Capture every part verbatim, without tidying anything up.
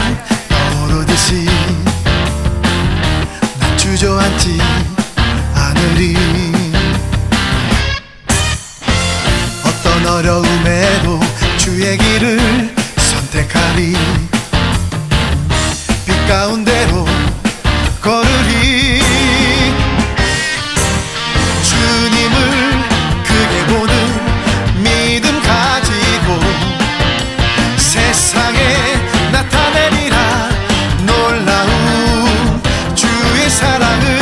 태양 떠오르듯이 난 주저앉지 않으리. 어떤 어려움에도 주의 길을 선택하리. 빛 가운데로 걸으리. 주님을 크게 보는 믿음 가지고 세상에 나타내리라 놀라운 주의 사랑을.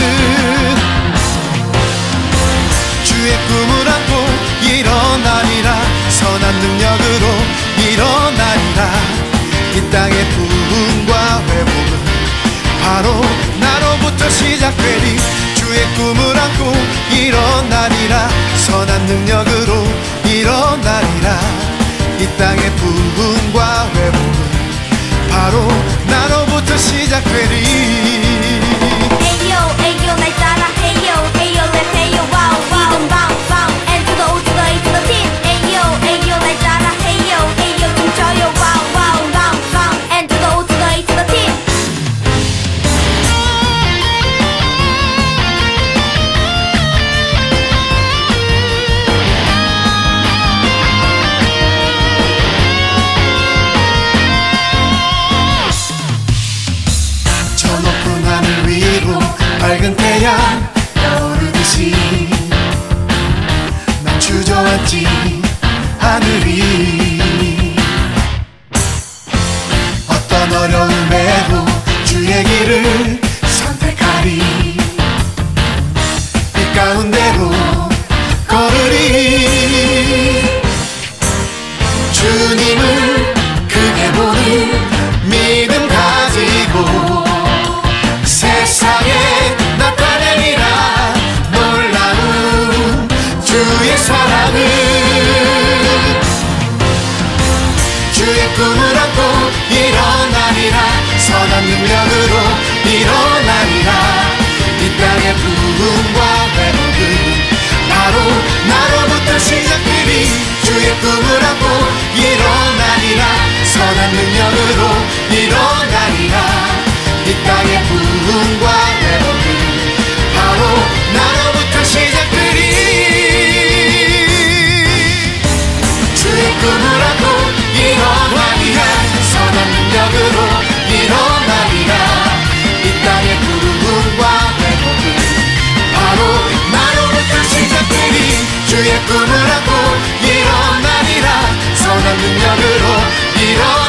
주의 꿈을 안고 일어나리라. 선한 능력으로 일어나리라. 이 땅의 부흥과 회복은 바로 나로부터 시작되리. 주의 꿈을 안고 일어나리라. 선한 능력으로 일어나리라. 이 땅의 부흥과 회복은 바로 나로부터 시작되리. Ayo, ayo, 날 따라 Ayo, ayo, let's ayo, wow, wow. 이동 bounce, bounce, and to the O, to the A, to the T. Ayo, ayo, 날 따라 Ayo, ayo, 춤춰요, wow, wow. Bounce, bounce, and to the O, to the A, to the T. 저 높은 하늘 위로 밝은 태양 떠오르듯이 난 주저앉지 않으리. 어떤 어려움에도 주의 길을 선택하리. 빛 가운데로 걸으리. 주님을 크게 보는 믿음 가지고 세상에 나타내리라 놀라운 주의 사랑을. 주의 꿈을 안고 일어나리라. 선한 능력으로 일어나리라. 이 땅의 부흥과 회복은 바로 나로부터 시작되리. 주의 꿈을 안고 일어나리라. 선한 능력으로 일어나리라. 이 땅의 부흥과 회복은 바로 나로부터 시작되리. 주의 꿈을 안고 일어나리라. 선한 능력으로 일어나리라. 이 땅의 부흥과 회복은 바로 나로부터 시작되리. 주의 꿈을 안고 일어나리라. 선한 능력으로 일어나리라.